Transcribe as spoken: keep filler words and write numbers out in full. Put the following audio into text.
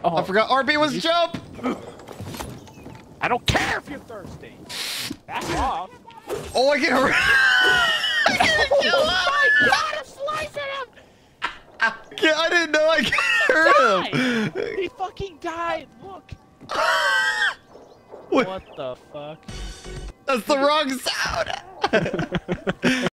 Oh, I forgot R B was jump! I don't care if you're thirsty. Back off. Oh, I get hurt! I get Oh killed! my god, I'm slicing him! Yeah, I didn't know I could hurt him! Died. He fucking died, look! What? What the fuck? That's the wrong sound!